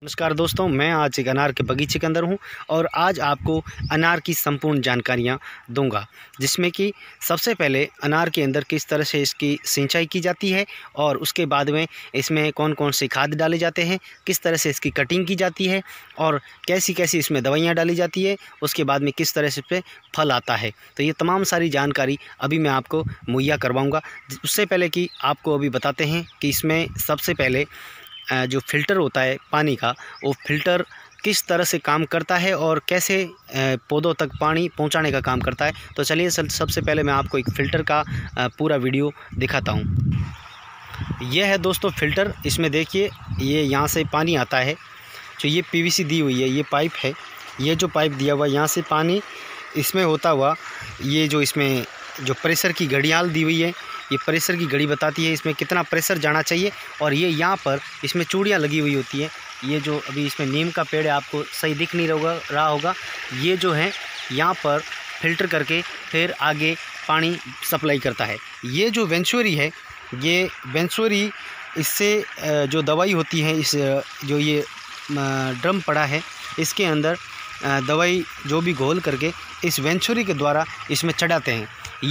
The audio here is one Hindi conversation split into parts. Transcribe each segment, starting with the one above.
नमस्कार दोस्तों, मैं आज एक अनार के बगीचे के अंदर हूं और आज आपको अनार की संपूर्ण जानकारियां दूंगा, जिसमें कि सबसे पहले अनार के अंदर किस तरह से इसकी सिंचाई की जाती है और उसके बाद में इसमें कौन कौन से खाद डाले जाते हैं, किस तरह से इसकी कटिंग की जाती है और कैसी कैसी इसमें दवाइयाँ डाली जाती है, उसके बाद में किस तरह से इस पर फल आता है। तो ये तमाम सारी जानकारी अभी मैं आपको मुहैया करवाऊँगा। उससे पहले कि आपको अभी बताते हैं कि इसमें सबसे पहले जो फ़िल्टर होता है पानी का, वो फ़िल्टर किस तरह से काम करता है और कैसे पौधों तक पानी पहुंचाने का काम करता है। तो चलिए सबसे पहले मैं आपको एक फ़िल्टर का पूरा वीडियो दिखाता हूं। यह है दोस्तों फ़िल्टर। इसमें देखिए ये यहाँ से पानी आता है, जो ये पीवीसी दी हुई है, ये पाइप है, ये जो पाइप दिया हुआ यहाँ से पानी इसमें होता हुआ, ये जो इसमें जो प्रेशर की घड़ियाल दी हुई है, ये प्रेशर की घड़ी बताती है इसमें कितना प्रेशर जाना चाहिए। और ये यहाँ पर इसमें चूड़ियाँ लगी हुई होती हैं। ये जो अभी इसमें नीम का पेड़ है, आपको सही दिख नहीं रहा होगा, ये जो है यहाँ पर फिल्टर करके फिर आगे पानी सप्लाई करता है। ये जो वेंचुरी है, ये वेंचुरी इससे जो दवाई होती है, इस जो ये ड्रम पड़ा है इसके अंदर दवाई जो भी घोल करके इस वेंचुरी के द्वारा इसमें चढ़ाते हैं।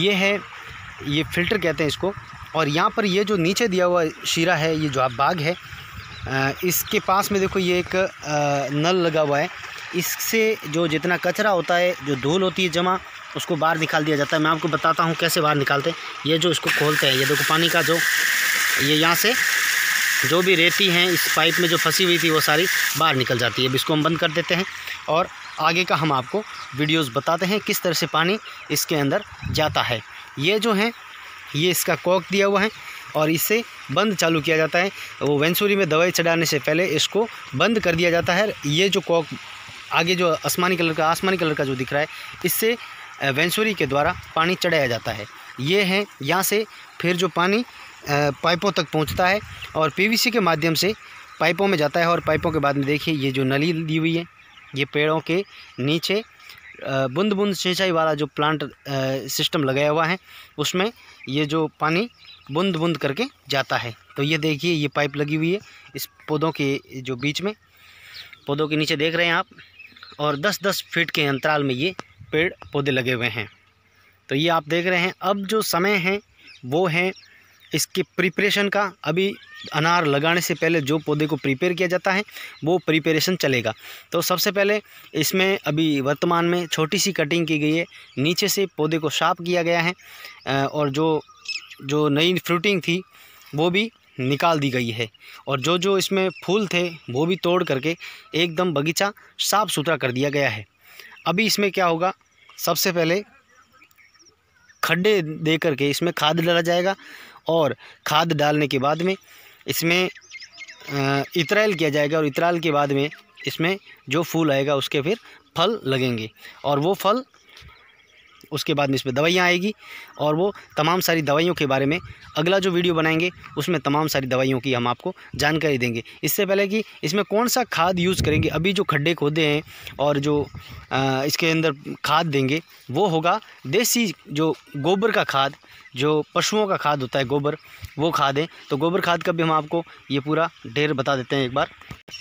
ये फ़िल्टर कहते हैं इसको। और यहाँ पर ये जो नीचे दिया हुआ शीरा है, ये जो आप बाग है, इसके पास में देखो ये एक नल लगा हुआ है। इससे जो जितना कचरा होता है, जो धूल होती है जमा, उसको बाहर निकाल दिया जाता है। मैं आपको बताता हूँ कैसे बाहर निकालते हैं। ये जो इसको खोलते हैं, ये देखो पानी का जो ये यहाँ से जो भी रेती हैं इस पाइप में जो फंसी हुई थी वो सारी बाहर निकल जाती है। अब इसको हम बंद कर देते हैं और आगे का हम आपको वीडियोस बताते हैं किस तरह से पानी इसके अंदर जाता है। ये जो है ये इसका कॉक दिया हुआ है और इससे बंद चालू किया जाता है। वो वेंचुरी में दवाई चढ़ाने से पहले इसको बंद कर दिया जाता है। ये जो कॉक आगे जो आसमानी कलर का जो दिख रहा है, इससे वेंचुरी के द्वारा पानी चढ़ाया जाता है। ये है यहाँ से फिर जो पानी पाइपों तक पहुँचता है और पीवीसी के माध्यम से पाइपों में जाता है। और पाइपों के बाद में देखिए ये जो नली दी हुई है, ये पेड़ों के नीचे बूंद बूंद सिंचाई वाला जो प्लांट सिस्टम लगाया हुआ है, उसमें ये जो पानी बूंद बूंद करके जाता है। तो ये देखिए ये पाइप लगी हुई है इस पौधों के जो बीच में, पौधों के नीचे देख रहे हैं आप, और 10-10 फीट के अंतराल में ये पेड़ पौधे लगे हुए हैं। तो ये आप देख रहे हैं। अब जो समय है वो है इसके प्रिपरेशन का। अभी अनार लगाने से पहले जो पौधे को प्रिपेयर किया जाता है वो प्रिपरेशन चलेगा। तो सबसे पहले इसमें अभी वर्तमान में छोटी सी कटिंग की गई है, नीचे से पौधे को साफ किया गया है और जो नई फ्रूटिंग थी वो भी निकाल दी गई है और जो इसमें फूल थे वो भी तोड़ करके एकदम बगीचा साफ़ सुथरा कर दिया गया है। अभी इसमें क्या होगा, सबसे पहले खड्डे दे करके इसमें खाद डाला जाएगा और खाद डालने के बाद में इसमें इतराइल किया जाएगा और इतराइल के बाद में इसमें जो फूल आएगा उसके फिर फल लगेंगे और वो फल उसके बाद में इसमें दवाइयाँ आएगी और वो तमाम सारी दवाइयों के बारे में अगला जो वीडियो बनाएंगे उसमें तमाम सारी दवाइयों की हम आपको जानकारी देंगे। इससे पहले कि इसमें कौन सा खाद यूज़ करेंगे, अभी जो खड्डे खोदे हैं और जो इसके अंदर खाद देंगे वो होगा देसी जो गोबर का खाद, जो पशुओं का खाद होता है गोबर, वो खाद है। तो गोबर खाद का भी हम आपको ये पूरा ढेर बता देते हैं एक बार।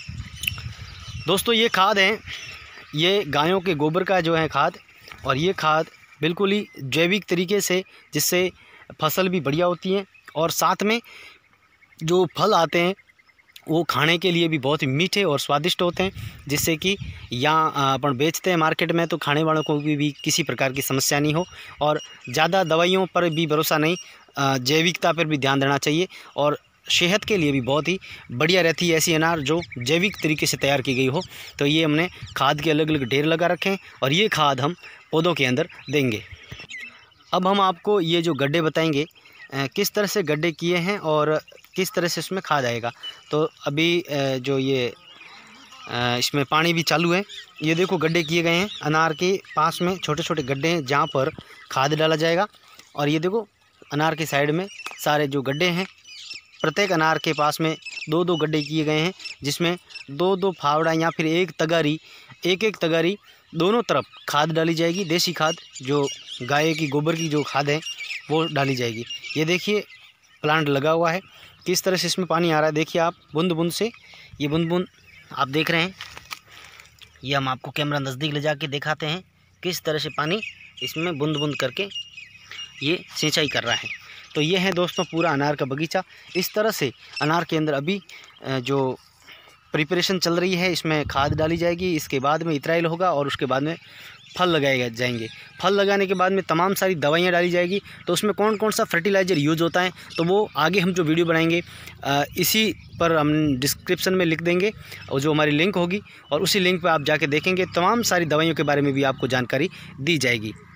दोस्तों ये खाद है, ये गायों के गोबर का जो है खाद, और ये खाद बिल्कुल ही जैविक तरीके से, जिससे फसल भी बढ़िया होती है और साथ में जो फल आते हैं वो खाने के लिए भी बहुत ही मीठे और स्वादिष्ट होते हैं, जिससे कि यहाँ अपन बेचते हैं मार्केट में तो खाने वालों को भी किसी प्रकार की समस्या नहीं हो और ज़्यादा दवाइयों पर भी भरोसा नहीं, जैविकता पर भी ध्यान देना चाहिए और सेहत के लिए भी बहुत ही बढ़िया रहती है ऐसी अनार जो जैविक तरीके से तैयार की गई हो। तो ये हमने खाद के अलग अलग ढेर लगा रखे हैं और ये खाद हम पौधों के अंदर देंगे। अब हम आपको ये जो गड्ढे बताएंगे किस तरह से गड्ढे किए हैं और किस तरह से इसमें खाद आएगा। तो अभी जो ये इसमें पानी भी चालू है, ये देखो गड्ढे किए गए हैं, अनार के पास में छोटे छोटे गड्ढे हैं जहाँ पर खाद डाला जाएगा। और ये देखो अनार के साइड में सारे जो गड्ढे हैं, प्रत्येक अनार के पास में 2-2 गड्ढे किए गए हैं, जिसमें 2-2 फावड़ा या फिर एक तगारी दोनों तरफ खाद डाली जाएगी। देसी खाद जो गाय की गोबर की जो खाद है वो डाली जाएगी। ये देखिए प्लांट लगा हुआ है, किस तरह से इसमें पानी आ रहा है, देखिए आप, बूंद बूंद से, ये बूंद बूंद आप देख रहे हैं, ये हम आपको कैमरा नज़दीक ले जाके दिखाते हैं किस तरह से पानी इसमें बूंद बूंद करके ये सिंचाई कर रहा है। तो ये है दोस्तों पूरा अनार का बगीचा। इस तरह से अनार के अंदर अभी जो प्रिपरेशन चल रही है, इसमें खाद डाली जाएगी, इसके बाद में इतराइल होगा और उसके बाद में फल लगाए जाएंगे। फल लगाने के बाद में तमाम सारी दवाइयाँ डाली जाएगी। तो उसमें कौन कौन सा फर्टिलाइज़र यूज होता है तो वो आगे हम जो वीडियो बनाएंगे इसी पर हम डिस्क्रिप्शन में लिख देंगे और जो हमारी लिंक होगी, और उसी लिंक पर आप जाके देखेंगे तमाम सारी दवाइयों के बारे में भी आपको जानकारी दी जाएगी।